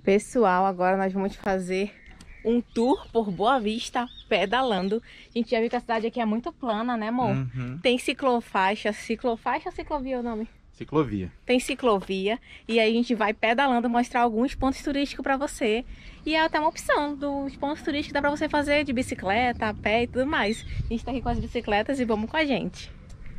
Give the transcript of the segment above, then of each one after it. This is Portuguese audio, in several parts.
Pessoal, agora nós vamos fazer um tour por Boa Vista pedalando. A gente já viu que a cidade aqui é muito plana, né, amor? Uhum. Tem ciclofaixa. Ciclofaixa ou ciclovia é o nome? Ciclovia. Tem ciclovia. E aí a gente vai pedalando, mostrar alguns pontos turísticos pra você. E é até uma opção dos pontos turísticos que dá pra você fazer de bicicleta, a pé e tudo mais. A gente tá aqui com as bicicletas e vamos com a gente.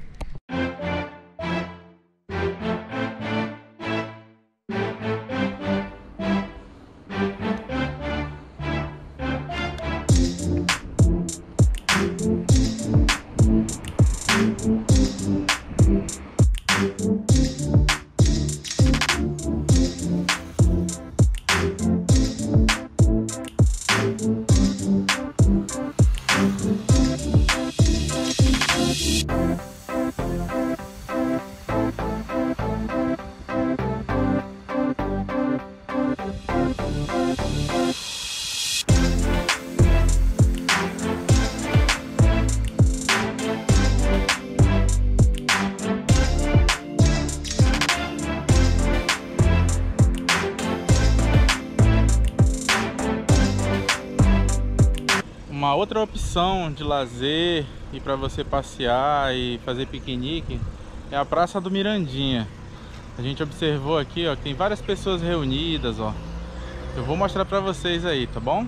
Uma outra opção de lazer e para você passear e fazer piquenique é a Praça do Mirandinha. A gente observou aqui, ó, que tem várias pessoas reunidas, ó. Eu vou mostrar para vocês aí, tá bom?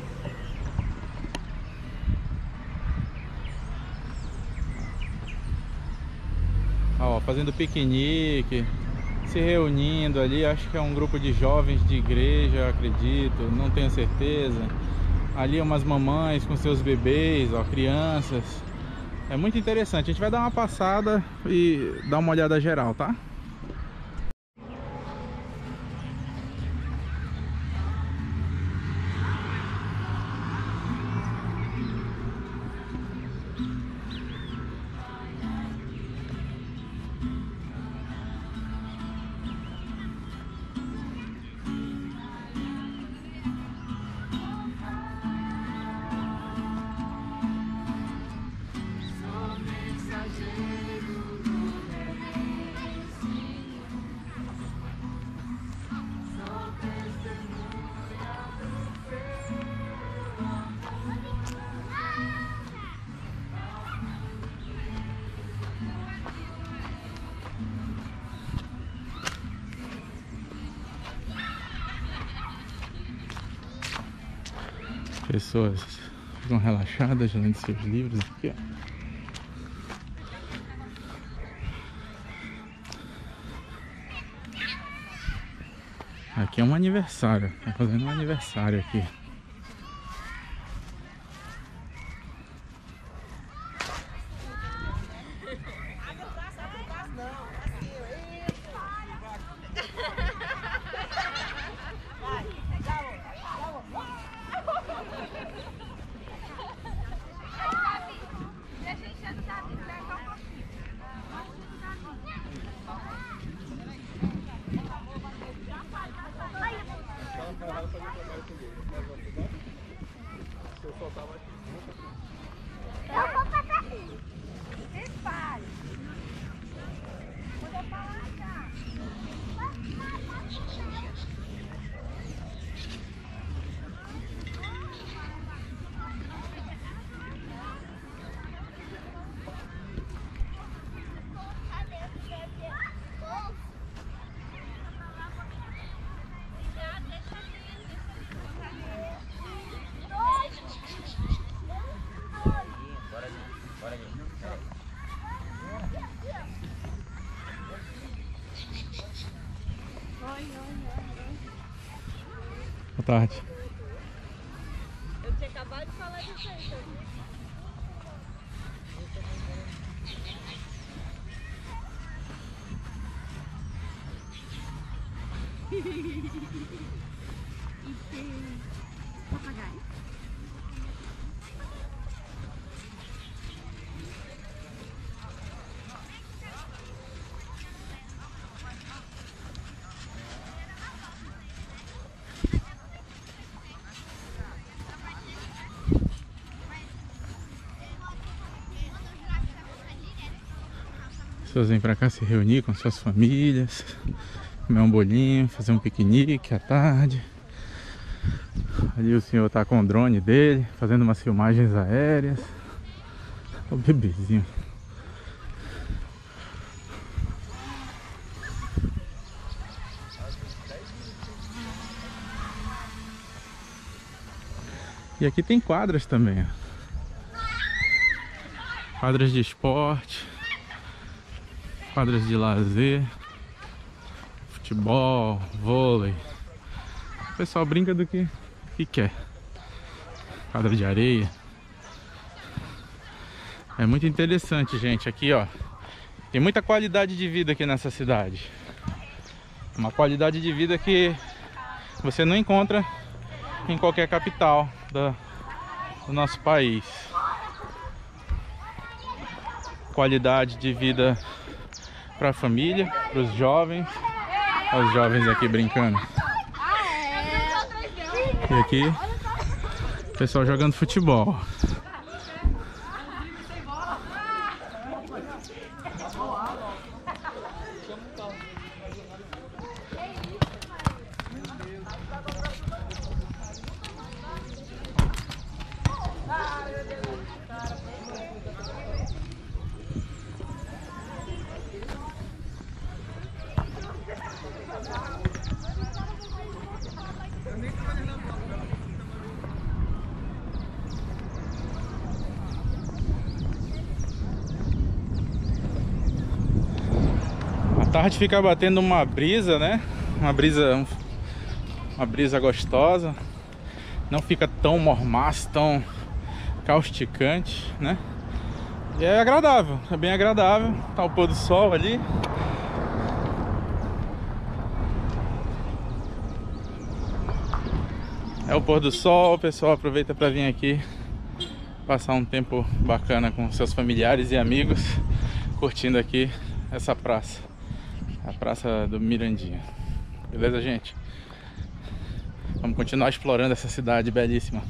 Ó, fazendo piquenique, se reunindo ali. Acho que é um grupo de jovens de igreja, acredito, não tenho certeza. Ali umas mamães com seus bebês, ó, crianças. É muito interessante. A gente vai dar uma passada e dar uma olhada geral, tá? Pessoas ficam relaxadas lendo seus livros aqui, ó. Aqui é um aniversário, tá fazendo um aniversário aqui. Eu vou passar aqui. Espalhe. Quando eu falar já. Boa tarde. Eu tinha acabado de falar disso aí, E tem papagaio. As pessoas vêm pra cá se reunir com suas famílias, comer um bolinho, fazer um piquenique à tarde. Ali o senhor tá com o drone dele, fazendo umas filmagens aéreas. O bebezinho. E aqui tem quadras também, ó. Quadras de esporte, quadras de lazer, futebol, vôlei. O pessoal brinca do que quer. Quadra de areia. É muito interessante, gente. Aqui, ó, tem muita qualidade de vida aqui nessa cidade. Uma qualidade de vida que você não encontra em qualquer capital do nosso país. Qualidade de vida para a família, para os jovens. Olha os jovens aqui brincando. E aqui o pessoal jogando futebol. À tarde fica batendo uma brisa, né? Uma brisa gostosa. Não fica tão mormaço, tão causticante, né? E é agradável, é bem agradável. Tá o pôr do sol ali. É o pôr do sol, o pessoal aproveita para vir aqui passar um tempo bacana com seus familiares e amigos, curtindo aqui essa praça, a Praça do Mirandinha. Beleza, gente? Vamos continuar explorando essa cidade belíssima.